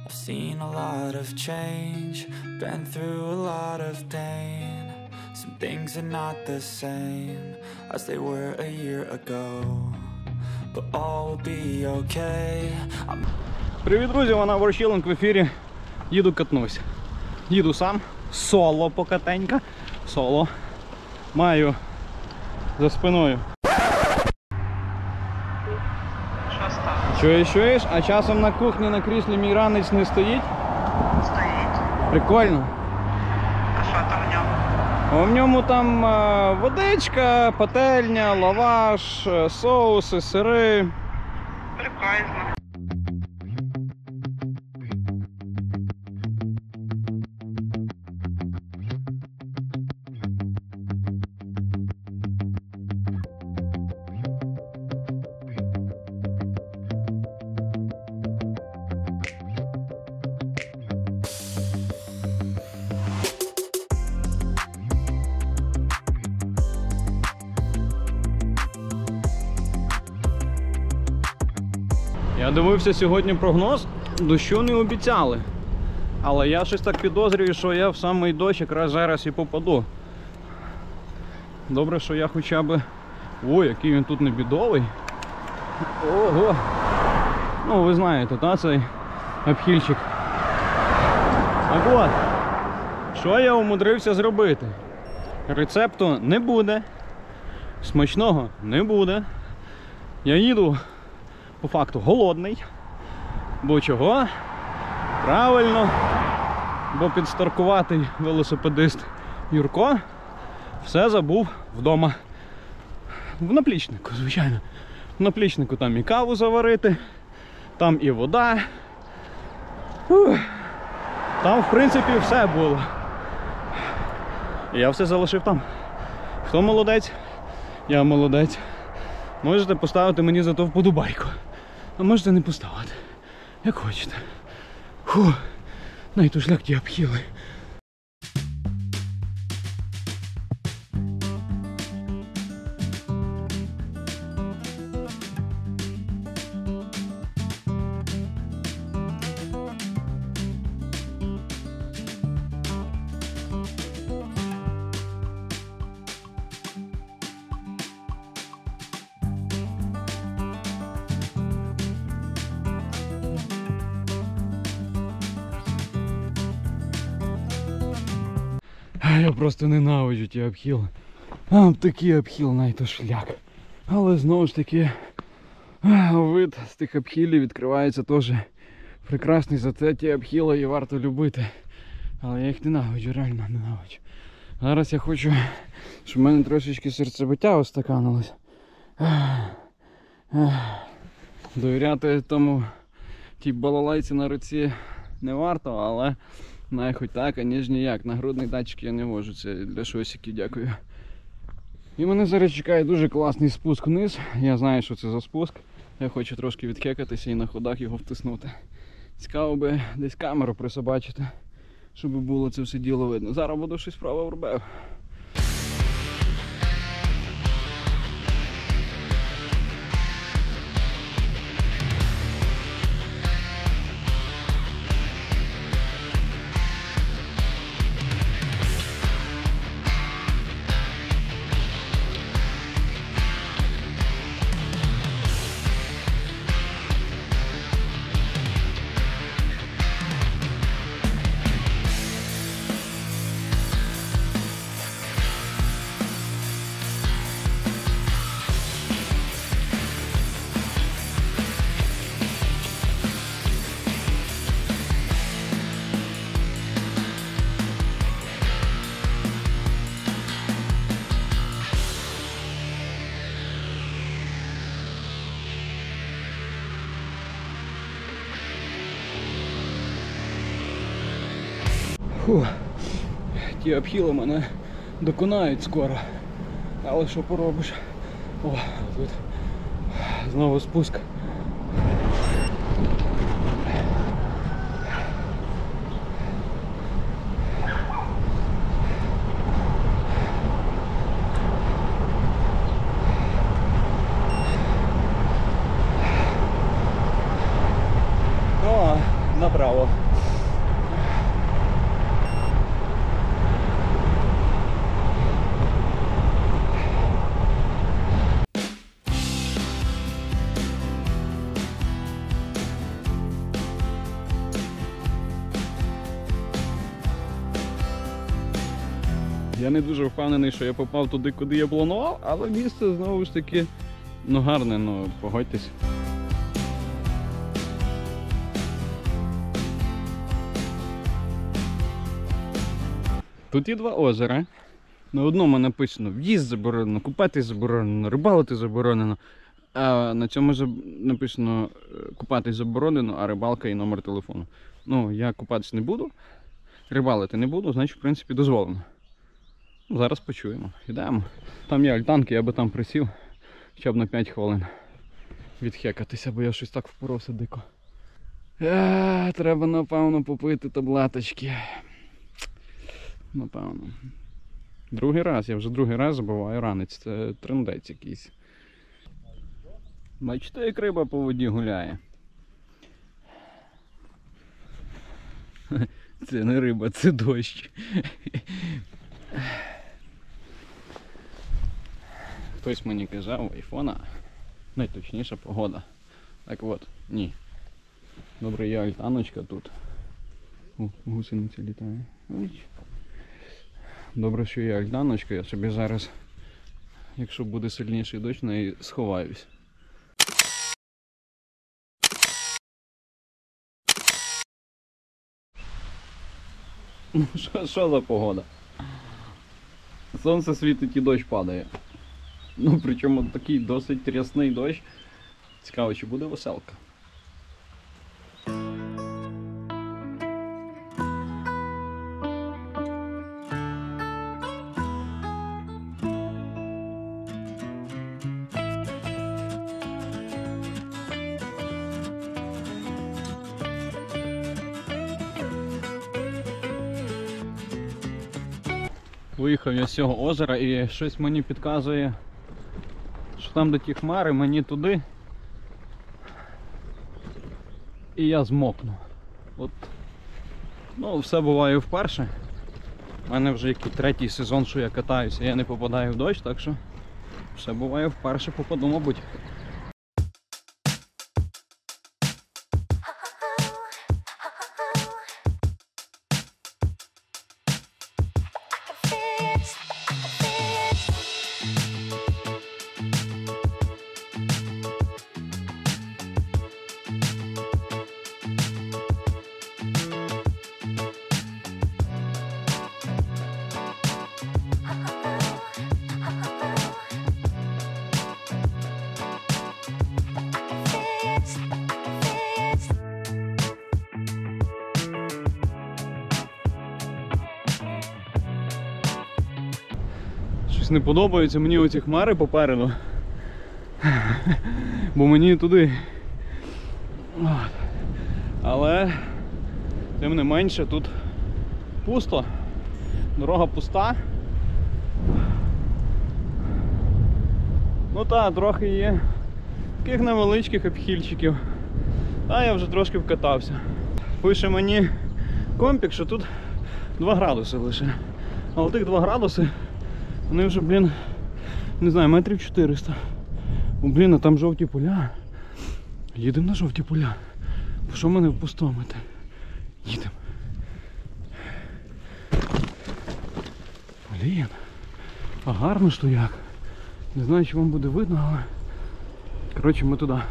I've seen a lot of change, been through a lot of pain. Some things are not the same as they were a year ago, but all will be okay. Привіт, друзі, вона Ворчилинг в ефірі. Їду катнусь. Їду сам, соло покатенька. Соло. Маю за спиною. Чуєш? А часом на кухні на кріслі мій ранець не стоїть? Стоїть. Прикольно. А що там в ньому? А в ньому там водичка, пательня, лаваш, соуси, сири. Прикольно. Я дивився сьогодні прогноз, дощу не обіцяли. Але я щось так підозрюю, що я в самий дощ якраз зараз і попаду. Добре, що я хоча б... Ой, який він тут небідовий. Ого! Ну, ви знаєте, та, цей обхильчик. Так от, що я умудрився зробити? Рецепту не буде, смачного не буде. Я їду по факту голодний. Бо чого? Правильно. Бо підстаркуватий велосипедист Юрко все забув вдома. В наплічнику, звичайно. В наплічнику там і каву заварити, там і вода. Там, в принципі, все було. І я все залишив там. Хто молодець? Я молодець. Можете поставити мені за то вподобайку. А можете не поставити. Як хочете. Фу, навіть шлях ті обхили. Я просто ненавиджу ті обхіли. А такий обхіл, навіть шлях. Але знову ж таки, вид з тих обхілів відкривається теж прекрасний. Зате ті обхіли і варто любити. Але я їх ненавиджу, реально ненавиджу. Зараз я хочу, щоб в мене трошечки серцебиття остаканилось. Довіряти тому тій балалайці на руці не варто, але най хоч так, аніж ніяк. Нагрудний датчик я не можу, це для шосиків, дякую. І мене зараз чекає дуже класний спуск вниз. Я знаю, що це за спуск. Я хочу трошки відхекатися і на ходах його втиснути. Цікаво би десь камеру присобачити, щоб було це все діло видно. Зараз буду щось справа робив. Фу, ті обхіли мене доконають скоро, але що поробиш? О, тут знову спуск. направо. Я не дуже впевнений, що я попав туди, куди я планував, але місце знову ж таки, ну гарне, ну погодьтесь. Тут є два озера. На одному написано в'їзд заборонено, купатись заборонено, рибалити заборонено. А на цьому написано купатись заборонено, а рибалка і номер телефону. Ну, я купатись не буду, рибалити не буду, значить, в принципі, дозволено. Зараз почуємо. Йдемо. Там є альтанки, я би там присів хоча б на 5 хвилин відхекатися, бо я щось так впоровся дико. Треба, напевно, попити таблеточки. Напевно. Другий раз, я вже другий раз забуваю ранець. Це трындець якийсь. Бачите, як риба по воді гуляє. Це не риба, це дощ. Хтось мені казав, у айфона найточніша погода. Так от, ні. Добре, є альтаночка тут. О, гусениця літає. Ой. Добре, що є альтаночка, я собі зараз, якщо буде сильніший дощ, неї сховаюсь. Ну, що за погода? Сонце світить і дощ падає. Ну, причому такий досить рясний дощ. Цікаво, чи буде веселка. Виїхав я з цього озера і щось мені підказує, що там, де ті хмари, мені туди. І я змокну. От. Ну, все буває вперше. У мене вже який третій сезон, що я катаюся, я не попадаю в дощ, так що все буває вперше, попаду, мабуть. Не подобаються мені оці хмари попереду, бо мені туди. От. Але тим не менше тут пусто, дорога пуста. Ну так, трохи є таких невеличких обхильчиків, а я вже трошки вкатався. Пише мені компік, що тут 2 градуси лише, але тих 2 градуси вони вже, блін, не знаю, метрів 400. О, блін, а там жовті поля. Їдемо на жовті поля. Що мене в пустому? Їдемо. Блін. А гарно ж то як. Не знаю, чи вам буде видно, але... Коротше, ми туди.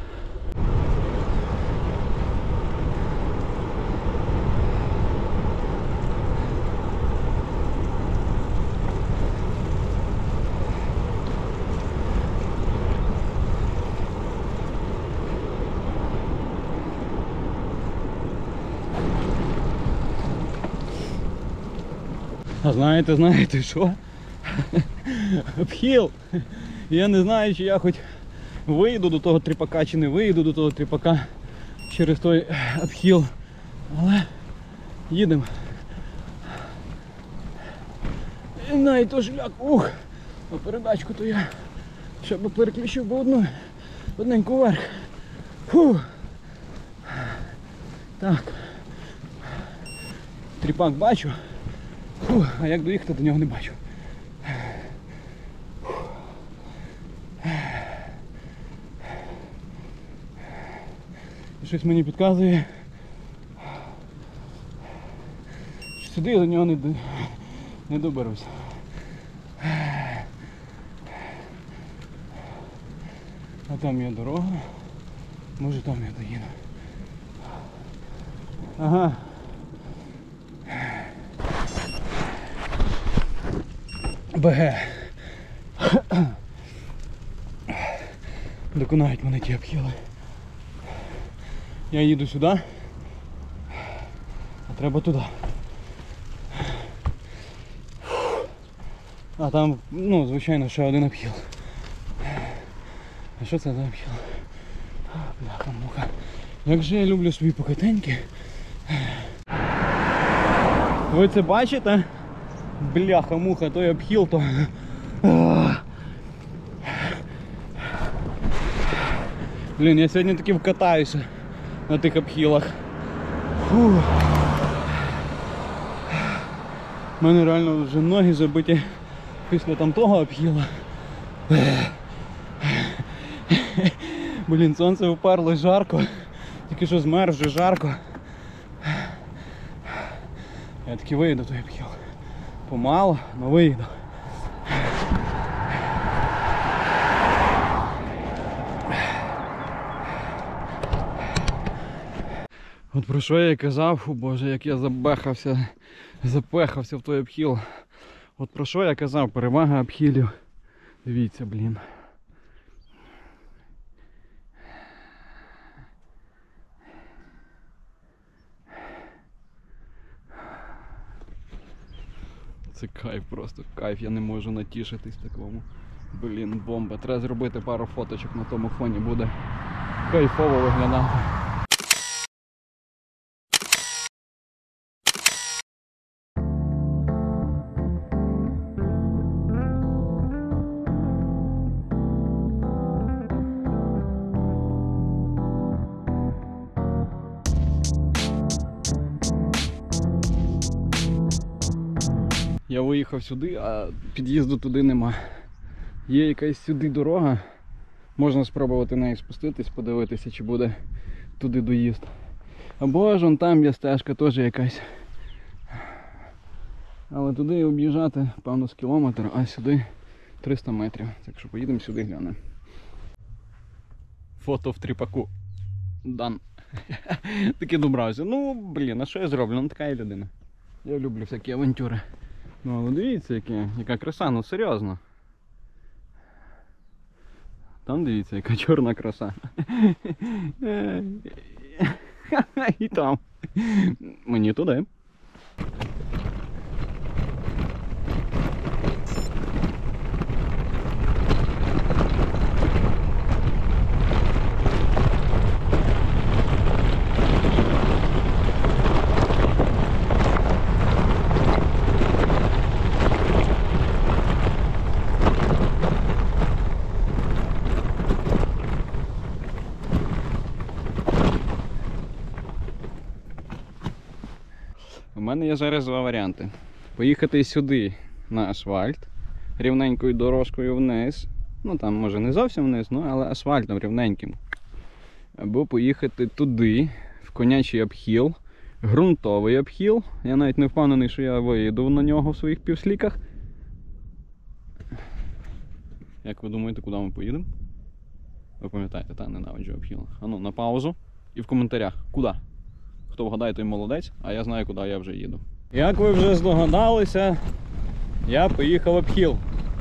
А знаєте що? Обхил. Я не знаю, чи я хоч вийду до того тріпака, чи не вийду до того тріпака через той обхил. Але їдемо. І навіть то шлях, ух! На передачку то я ще б переключив би одненьку вверх. Фух. Так. Тріпак бачу. Фух, а як доїхати до нього не бачу. Щось мені підказує, що сюди я до нього не доберусь. А там є дорога, може там я доїду. Ага. БГ. Доконають мене ті обхили. Я їду сюди, а треба туди. А там, ну, звичайно, ще один обхил. А що це за обхил? Бляха-муха. Як же я люблю свої покатеньки. Ви це бачите? Бляха-муха, той обхил, то... Блін, я сьогодні таки вкатаюся на тих обхилах. Фух. У мене реально вже ноги забиті після там того обхила. Блін, сонце вперло, жарко. Тільки що змер, вже жарко. Я таки вийду той обхил. Помало, але вийду. От про що я і казав, о Боже, як я запехався в той обхил. От про що я казав, перевага обхилів. Дивіться, блін. Це кайф просто, кайф, я не можу натішитись такому. Блін, бомба. Треба зробити пару фоточок на тому фоні, буде кайфово виглядати. Я виїхав сюди, а під'їзду туди нема. Є якась сюди дорога. Можна спробувати нею спуститись, подивитися, чи буде туди доїзд. Або ж вон там є стежка, теж якась. Але туди об'їжджати, певно, з кілометр, а сюди 300 метрів. Так що поїдемо сюди, глянемо. Фото в тріпаку. Дан. Таки добрався. Ну, блін, а що я зроблю? Ну, така я людина. Я люблю всякі авантюри. Ну, але дивіться, яка краса, ну серйозно. Там дивіться, яка чорна краса. І там. Мені туди. У мене є зараз два варіанти. Поїхати сюди на асфальт, рівненькою дорожкою вниз. Ну там може не зовсім вниз, ну але асфальтом рівненьким. Або поїхати туди, в конячий обхил, ґрунтовий обхил. Я навіть не впевнений, що я виїду на нього в своїх півсліках. Як ви думаєте, куди ми поїдемо? Ви пам'ятаєте, та ненавиджу обхил. А ну, на паузу і в коментарях, куди? Хто вгадає, той молодець, а я знаю, куди я вже їду. Як ви вже здогадалися, я поїхав обхил.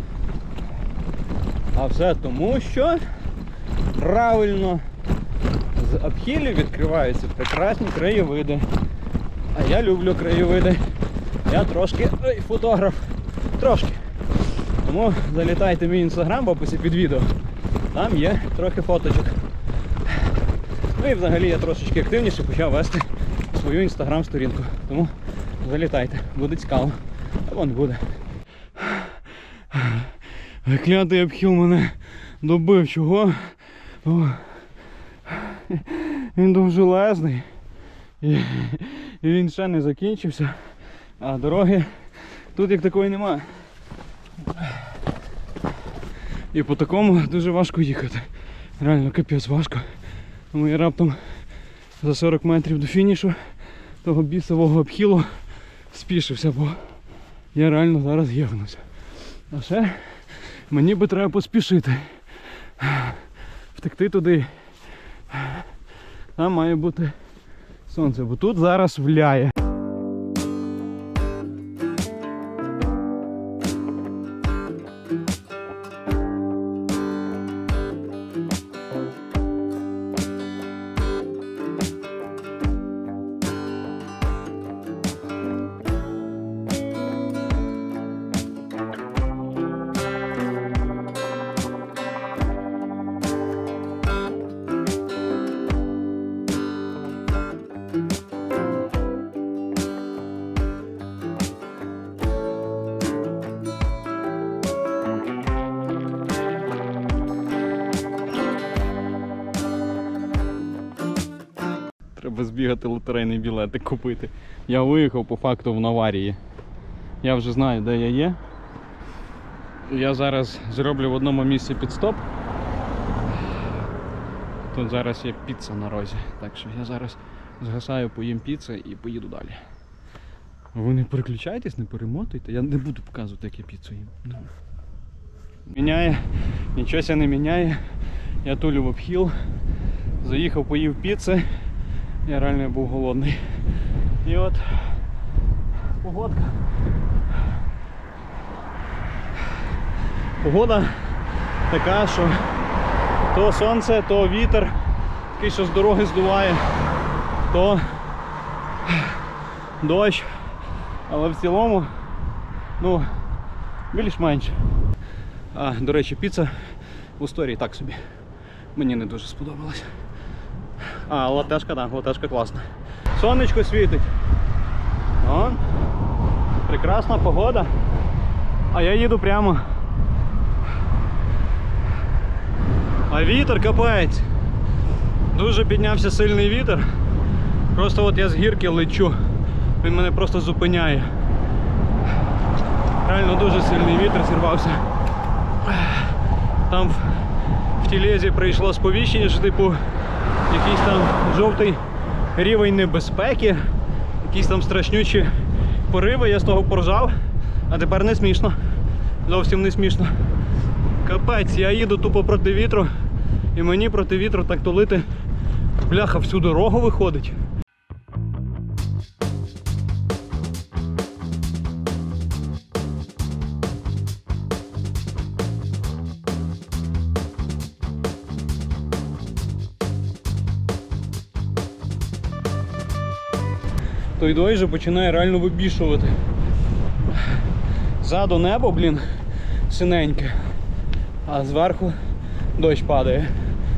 А все тому, що правильно з обхилів відкриваються прекрасні краєвиди. А я люблю краєвиди. Я трошки фотограф. Трошки. Тому залітайте в мій інстаграм в описі під відео. Там є трохи фоточок. Ну і взагалі я трошечки активніше почав вести свою інстаграм-сторінку. Тому залітайте, буде цікаво. А вон буде. Клятий обхил мене добив. Чого? Він довжелезний. І він ще не закінчився, а дороги тут як такої немає. І по такому дуже важко їхати. Реально капець важко. Тому я раптом за 40 метрів до фінішу того бісового обхилу спішився, бо я реально зараз євнуся. А ще мені би треба поспішити. Втекти туди. Там має бути сонце, бо тут зараз вляє. Треба збігати лотерейний білетик купити. Я виїхав по факту в Наварії. Я вже знаю, де я є. Я зараз зроблю в одному місці підстоп. Тут зараз є піца на розі. Так що я зараз згасаю, поїм піци і поїду далі. Ви не переключайтесь, не перемотуйте. Я не буду показувати, як я піцу їм. Міняє, нічого ся не міняє. Я тулю в обхіл. Заїхав, поїв піци. Я реально був голодний. І от погодка. Погода така, що то сонце, то вітер, такий, що з дороги здуває, то дощ. Але в цілому, ну, більш-менш. До речі, піца в історії так собі. Мені не дуже сподобалась. Латешка, так, латешка класна. Сонечко світить. О, прекрасна погода. А я їду прямо. А вітер капець. Дуже піднявся сильний вітер. Просто от я з гірки лечу. Він мене просто зупиняє. Реально дуже сильний вітер зірвався. Там в Тілезі прийшло сповіщення, що типу якийсь там жовтий рівень небезпеки, якісь там страшнючі пориви, я з того поржав, а тепер не смішно, зовсім не смішно. Капець, я їду тупо проти вітру, і мені проти вітру так тулити, бляха, всю дорогу виходить. Той дощ вже починає реально вибішувати. Ззаду небо, блін, синеньке, а зверху дощ падає.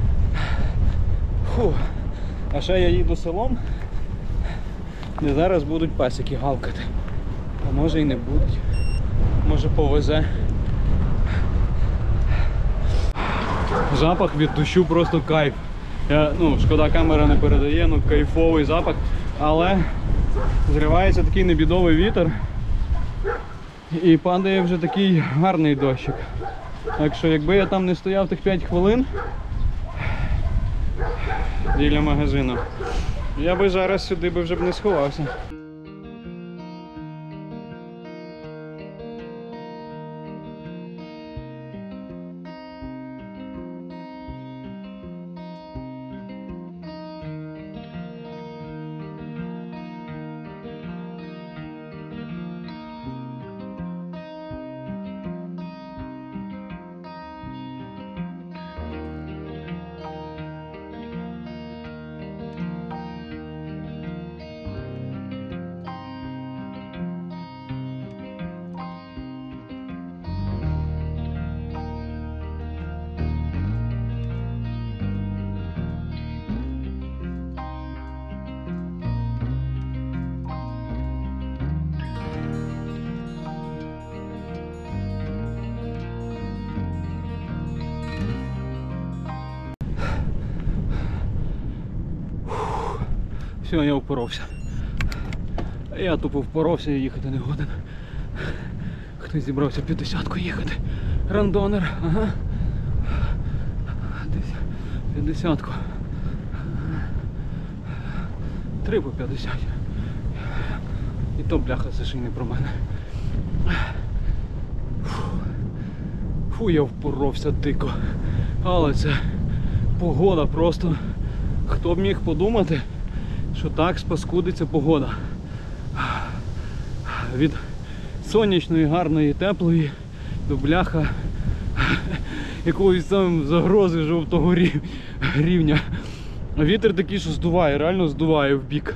Фу. А ще я їду селом, де зараз будуть пасіки гавкати. А може і не будуть. Може повезе. Запах від дощу просто кайф. Шкода, камера не передає, кайфовий запах. Але зривається такий небідовий вітер і падає вже такий гарний дощик. Так що якби я там не стояв тих 5 хвилин біля магазину, я би зараз сюди вже б не сховався. Все, я впоровся. Я тупо впоровся і їхати не годен. Хтось зібрався 50-ку їхати. Рандонер, ага. 50-ку. 3 по 50. І то, бляха, це ще й не про мене. Фу, я впоровся дико. Але це погода просто. Хто б міг подумати, що так спаскудиться погода. Від сонячної, гарної, теплої до бляха якоїсь там загрози жовтого рівня. А вітер такий, що здуває, реально здуває в бік.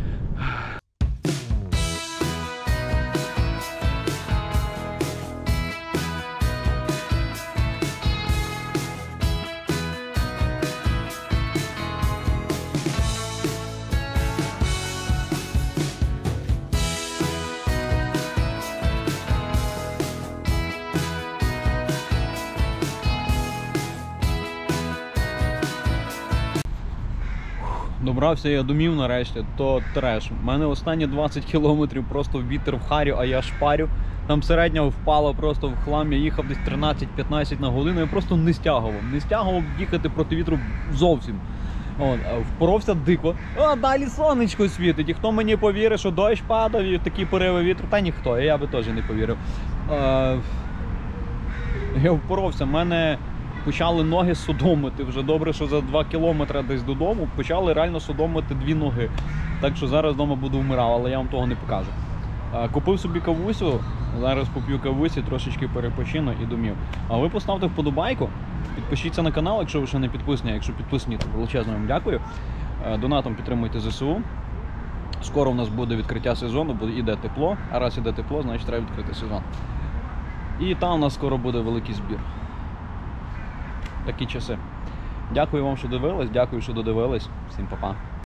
Добрався я домів нарешті, то треш. У мене останні 20 кілометрів просто вітер в харю, а я шпарю. Там середня впала просто в хлам, я їхав десь 13-15 на годину, я просто не стягував їхати проти вітру зовсім. От, впоровся дико, а далі сонечко світить, і хто мені повірить, що дощ падав і такі пориви вітру, та ніхто, я би теж не повірив. Я впоровся, мене почали ноги судомити, вже добре, що за 2 кілометри десь додому почали реально судомити 2 ноги. Так що зараз вдома буду вмирав, але я вам того не покажу. Купив собі кавусю, зараз поп'ю кавусі, трошечки перепочину і домів. А ви поставте вподобайку, підпишіться на канал, якщо ви ще не підписані, якщо підписані, то величезно вам дякую. Донатом підтримуйте ЗСУ. Скоро у нас буде відкриття сезону, бо іде тепло, а раз іде тепло, значить треба відкрити сезон. І там у нас скоро буде великий збір. Такі часи. Дякую вам, що дивились, дякую, що додивились. Всім па-па.